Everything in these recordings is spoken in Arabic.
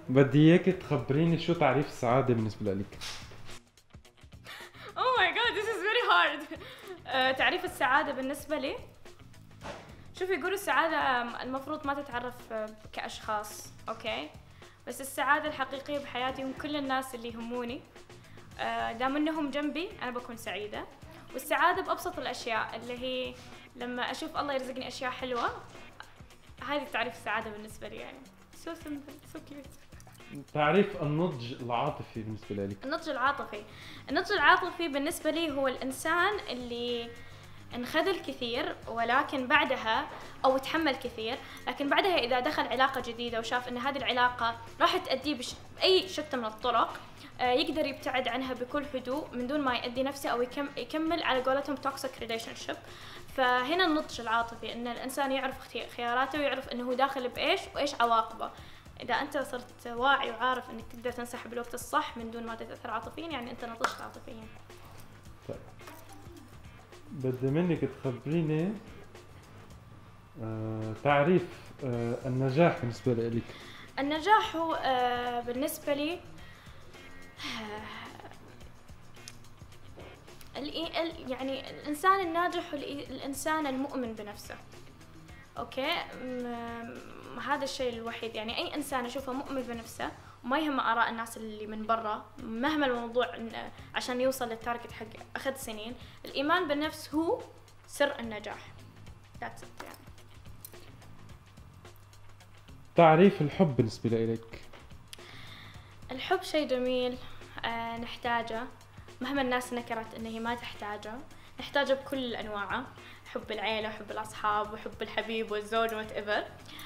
بدي اياك تخبريني شو تعريف السعادة بالنسبة لك. Oh my god, this is very hard. تعريف السعادة بالنسبة لي، شوفي يقولوا السعادة المفروض ما تتعرف كأشخاص، أوكي؟ بس السعادة الحقيقية بحياتي هم كل الناس اللي يهموني، دام انهم جنبي أنا بكون سعيدة. والسعادة بأبسط الأشياء اللي هي لما أشوف الله يرزقني أشياء حلوة، هذه تعريف السعادة بالنسبة لي يعني. So simple, so cute. تعريف النضج العاطفي بالنسبة لك. النضج العاطفي بالنسبة لي هو الإنسان اللي انخذل كثير ولكن بعدها أو تحمل كثير، لكن بعدها إذا دخل علاقة جديدة وشاف أن هذه العلاقة راح تؤديه بأي شتى من الطرق، يقدر يبتعد عنها بكل هدوء من دون ما يؤذي نفسه أو يكمل على قولتهم toxic relationship. فهنا النضج العاطفي، أن الإنسان يعرف خياراته ويعرف أنه داخل بإيش وإيش عواقبه. إذا أنت صرت واعي وعارف أنك تقدر تنسحب بالوقت الصح من دون ما تتأثر عاطفيا، يعني أنت نضجت عاطفيا. طيب بدي منك تخبريني تعريف النجاح بالنسبة لك. النجاح هو بالنسبة لي يعني الإنسان الناجح هو الإنسان المؤمن بنفسه، أوكي؟ هذا الشيء الوحيد، يعني أي إنسان أشوفه مؤمن بنفسه وما يهمه آراء الناس اللي من برا مهما الموضوع عشان يوصل للتارجت حق أخذ سنين. الإيمان بالنفس هو سر النجاح. That's it يعني. تعريف الحب بالنسبة لك. الحب شيء جميل، نحتاجه مهما الناس نكرت إن هي ما تحتاجه، نحتاجه بكل أنواعه، حب العيلة وحب الأصحاب وحب الحبيب والزوج whatever.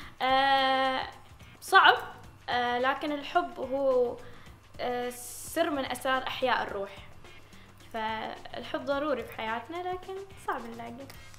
صعب، لكن الحب هو سر من أسرار أحياء الروح، فالحب ضروري في حياتنا لكن صعب نلاقيه.